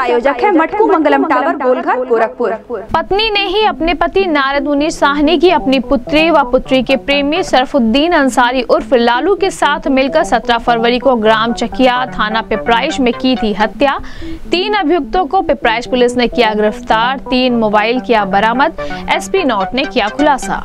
प्रायोजक है मटकू मंगलम टावर, गोलघर, गोरखपुर। पत्नी ने ही अपने पति नारद मुनीर साहनी की अपनी पुत्री व पुत्री के प्रेमी सरफुद्दीन अंसारी उर्फ लालू के साथ मिलकर 17 फरवरी को ग्राम चकिया थाना पिपराइच में की थी हत्या। 3 अभियुक्तों को पिपराइच पुलिस ने किया गिरफ्तार, 3 मोबाइल किया बरामद। एसपी नॉट ने किया खुलासा।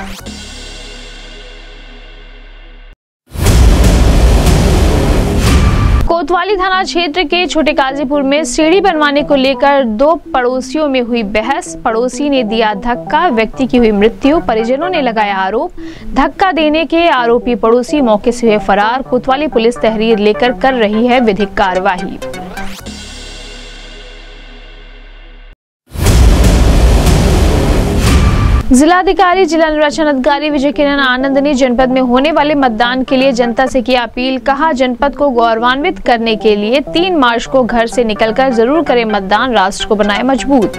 कोतवाली थाना क्षेत्र के छोटे काजीपुर में सीढ़ी बनवाने को लेकर 2 पड़ोसियों में हुई बहस। पड़ोसी ने दिया धक्का, व्यक्ति की हुई मृत्यु, परिजनों ने लगाया आरोप। धक्का देने के आरोपी पड़ोसी मौके से हुए फरार। कोतवाली पुलिस तहरीर लेकर कर रही है विधिक कार्यवाही। जिलाधिकारी जिला निर्वाचन अधिकारी विजय किरण आनंद ने जनपद में होने वाले मतदान के लिए जनता से की अपील। कहा, जनपद को गौरवान्वित करने के लिए 3 मार्च को घर से निकलकर जरूर करें मतदान, राष्ट्र को बनाए मजबूत।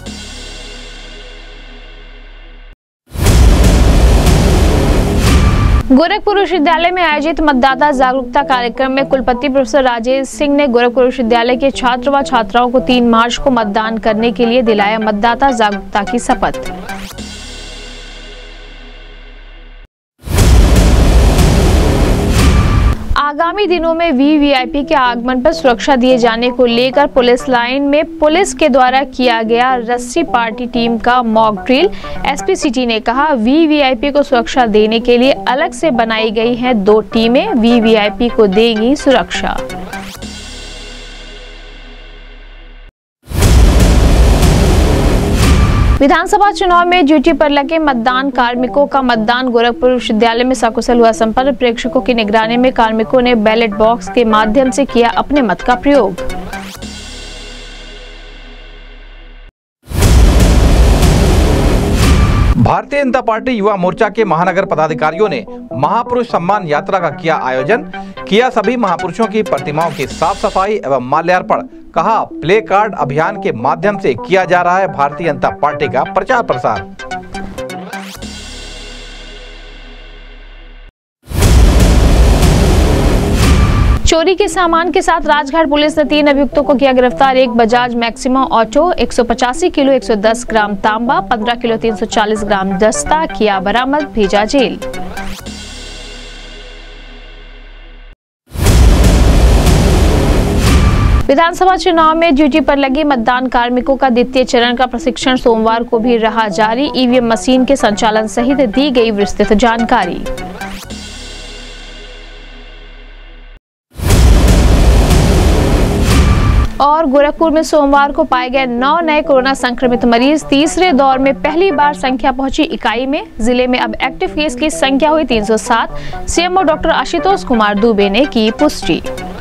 गोरखपुर विश्वविद्यालय में आयोजित मतदाता जागरूकता कार्यक्रम में कुलपति प्रोफेसर राजेश सिंह ने गोरखपुर विश्वविद्यालय के छात्र व छात्राओं को 3 मार्च को मतदान करने के लिए दिलाया मतदाता जागरूकता की शपथ। आगामी दिनों में वीवीआईपी के आगमन पर सुरक्षा दिए जाने को लेकर पुलिस लाइन में पुलिस के द्वारा किया गया रस्सी पार्टी टीम का मॉक ड्रिल। एसपी सिटी ने कहा, वीवीआईपी को सुरक्षा देने के लिए अलग से बनाई गई हैं 2 टीमें, वीवीआईपी को देंगी सुरक्षा। विधानसभा चुनाव में ड्यूटी पर लगे मतदान कार्मिकों का मतदान गोरखपुर विश्वविद्यालय में सकुशल हुआ संपन्न। प्रेक्षकों की निगरानी में कार्मिकों ने बैलेट बॉक्स के माध्यम से किया अपने मत का प्रयोग। भारतीय जनता पार्टी युवा मोर्चा के महानगर पदाधिकारियों ने महापुरुष सम्मान यात्रा का किया आयोजन। किया सभी महापुरुषों की प्रतिमाओं की साफ सफाई एवं माल्यार्पण। कहा, प्ले कार्ड अभियान के माध्यम से किया जा रहा है भारतीय जनता पार्टी का प्रचार प्रसार। चोरी के सामान के साथ राजघाट पुलिस ने 3 अभियुक्तों को किया गिरफ्तार। एक Bajaj Maxima auto, 185 kilo 110 gram तांबा, 15 किलो 340 ग्राम दस्ता किया बरामद, भेजा जेल। विधानसभा चुनाव में ड्यूटी पर लगे मतदान कार्मिकों का द्वितीय चरण का प्रशिक्षण सोमवार को भी रहा जारी। ईवीएम मशीन के संचालन सहित दी गई विस्तृत जानकारी। और गोरखपुर में सोमवार को पाए गए 9 नए कोरोना संक्रमित मरीज। तीसरे दौर में पहली बार संख्या पहुंची इकाई में। जिले में अब एक्टिव केस की संख्या हुई 307। सीएमओ डॉक्टर आशुतोष कुमार दुबे ने की पुष्टि।